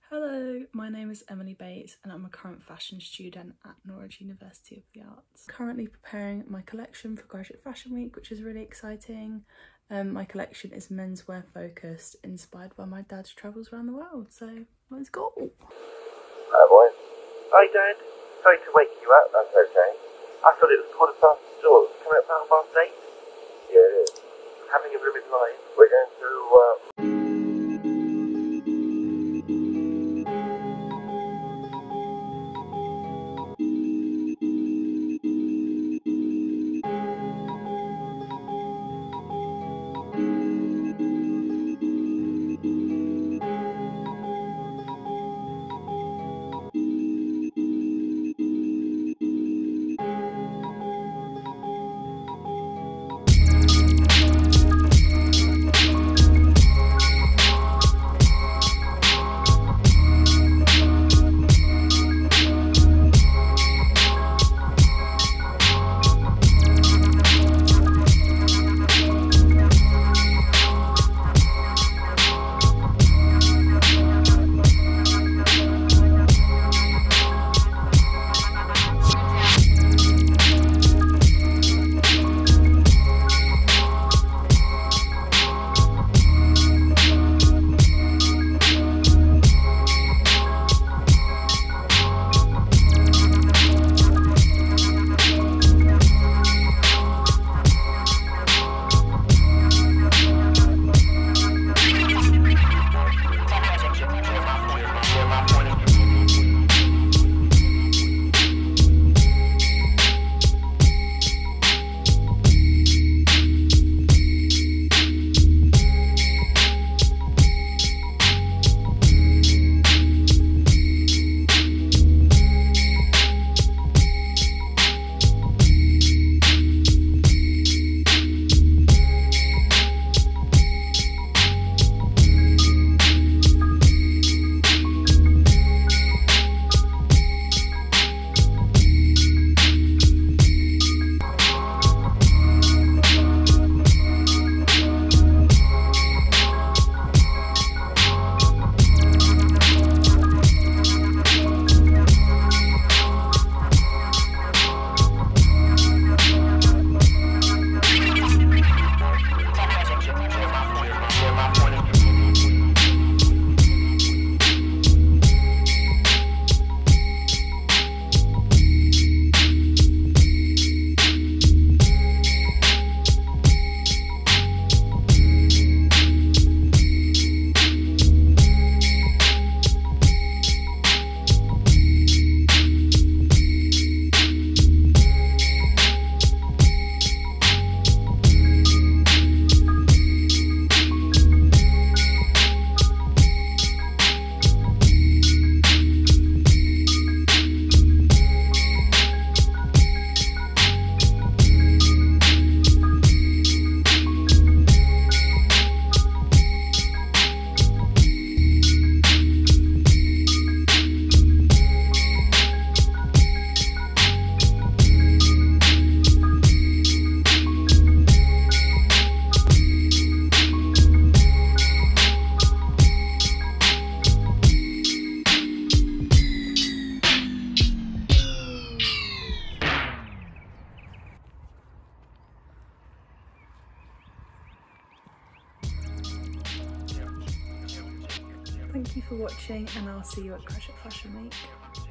Hello, my name is Emily Bates and I'm a current fashion student at Norwich University of the Arts. Currently preparing my collection for Graduate Fashion Week, which is really exciting. My collection is menswear focused, inspired by my dad's travels around the world, so let's go! Hi boy. Hi Dad. Sorry to wake you up, that's okay. I thought it was 4:15. Coming up 8:30. Yeah, it is. Having a blooming line. We're going to Thank you for watching and I'll see you at Graduate Fashion Week.